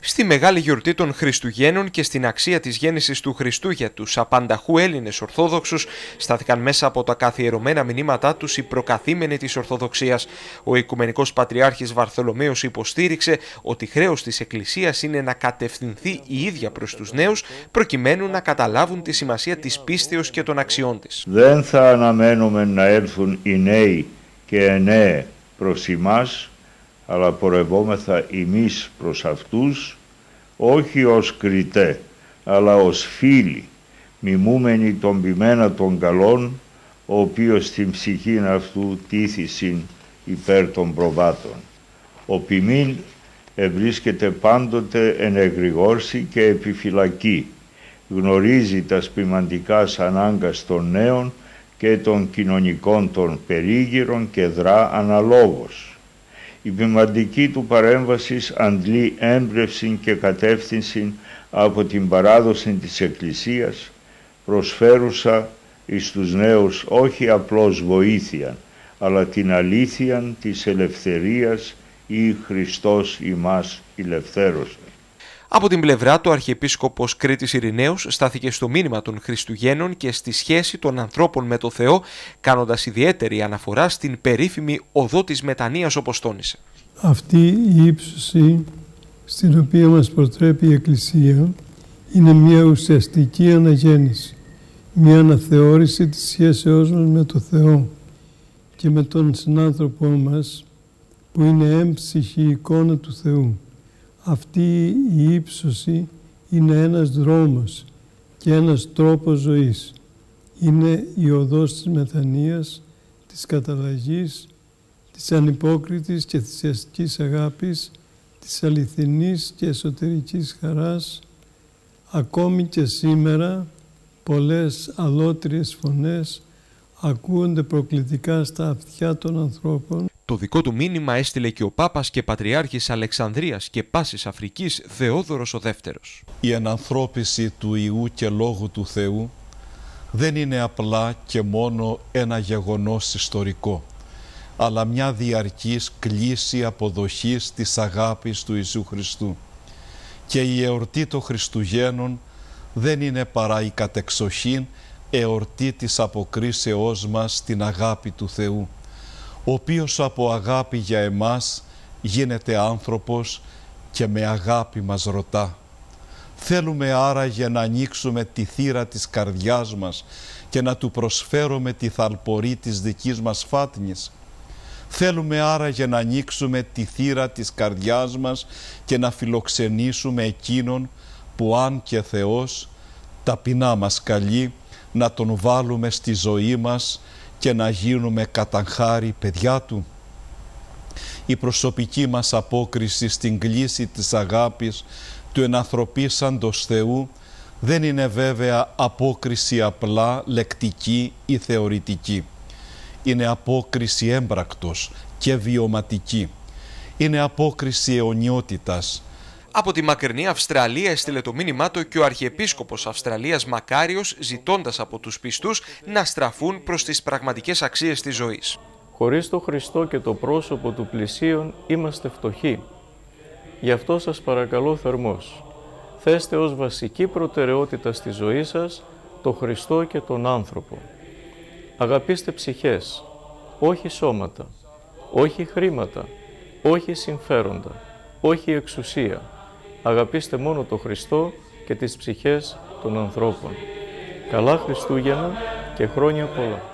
Στη μεγάλη γιορτή των Χριστουγέννων και στην αξία της γέννησης του Χριστού για τους απανταχού Έλληνες Ορθόδοξους, στάθηκαν μέσα από τα καθιερωμένα μηνύματά τους οι προκαθήμενοι της Ορθοδοξίας. Ο Οικουμενικός Πατριάρχης Βαρθολομαίος υποστήριξε ότι χρέος της Εκκλησίας είναι να κατευθυνθεί η ίδια προς τους νέους, προκειμένου να καταλάβουν τη σημασία της πίστεως και των αξιών της. Δεν θα αναμένουμε να έρθουν οι νέοι και εννέοι προς εμάς, αλλά πορευόμεθα εμείς προς αυτούς, όχι ως κριτέ, αλλά ως φίλοι, μιμούμενοι τον ποιμένα των καλών, ο οποίος στην ψυχή αυτού τήθησιν υπέρ των προβάτων. Ο ποιμήν ευρίσκεται πάντοτε εν εγρηγόρση και επιφυλακή, γνωρίζει τα ποιμαντικάς ανάγκας των νέων και των κοινωνικών των περίγυρων και δρά αναλόγως. Η ποιμαντική του παρέμβαση αντλεί έμπνευση και κατεύθυνση από την παράδοση της Εκκλησίας, προσφέρουσα εις τους νέους όχι απλώς βοήθεια, αλλά την αλήθεια της ελευθερίας ή Χριστός ημάς ελευθέρωσε. Από την πλευρά του, ο Αρχιεπίσκοπος Κρήτης Ειρηναίος στάθηκε στο μήνυμα των Χριστουγέννων και στη σχέση των ανθρώπων με το Θεό, κάνοντας ιδιαίτερη αναφορά στην περίφημη οδό της μετανοίας, όπως τόνισε. Αυτή η ύψωση στην οποία μας προτρέπει η Εκκλησία είναι μια ουσιαστική αναγέννηση, μια αναθεώρηση της σχέσεώς μας με το Θεό και με τον συνάνθρωπό μας, που είναι έμψυχη εικόνα του Θεού. Αυτή η ύψωση είναι ένας δρόμος και ένας τρόπος ζωής. Είναι η οδός της μετανοίας, της καταλλαγής, της ανυπόκριτης και θυσιαστικής αγάπης, της αληθινής και εσωτερικής χαράς. Ακόμη και σήμερα πολλές αλότριες φωνές ακούονται προκλητικά στα αυτιά των ανθρώπων. Το δικό του μήνυμα έστειλε και ο Πάπας και Πατριάρχης Αλεξανδρίας και Πάσης Αφρικής Θεόδωρος ο Δεύτερος. Η ενανθρώπιση του Ιού και Λόγου του Θεού δεν είναι απλά και μόνο ένα γεγονός ιστορικό, αλλά μια διαρκής κλίση αποδοχής της αγάπης του Ιησού Χριστού. Και η εορτή των Χριστουγέννων δεν είναι παρά η κατεξοχήν εορτή της αποκρίσεώς μας στην αγάπη του Θεού, ο οποίος από αγάπη για εμάς γίνεται άνθρωπος και με αγάπη μας ρωτά. Θέλουμε άραγε να ανοίξουμε τη θύρα της καρδιάς μας και να του προσφέρουμε τη θαλπορή της δικής μας φάτνης. Θέλουμε άραγε να ανοίξουμε τη θύρα της καρδιάς μας και να φιλοξενήσουμε εκείνον που, αν και Θεός, ταπεινά μας καλεί να τον βάλουμε στη ζωή μας και να γίνουμε κατά χάρη παιδιά του. Η προσωπική μας απόκριση στην κλίση της αγάπης του ενανθρωπίσαντος Θεού δεν είναι βέβαια απόκριση απλά λεκτική ή θεωρητική. Είναι απόκριση έμπρακτος και βιωματική. Είναι απόκριση αιωνιότητας. Από τη μακρινή Αυστραλία έστειλε το μήνυμά του και ο Αρχιεπίσκοπος Αυστραλίας Μακάριος, ζητώντας από τους πιστούς να στραφούν προς τις πραγματικές αξίες της ζωής. Χωρίς το Χριστό και το πρόσωπο του πλησίον είμαστε φτωχοί. Γι' αυτό σας παρακαλώ θερμός, θέστε ως βασική προτεραιότητα στη ζωή σας το Χριστό και τον άνθρωπο. Αγαπήστε ψυχές, όχι σώματα, όχι χρήματα, όχι συμφέροντα, όχι εξουσία. Αγαπήστε μόνο το Χριστό και τις ψυχές των ανθρώπων. Καλά Χριστούγεννα και χρόνια πολλά.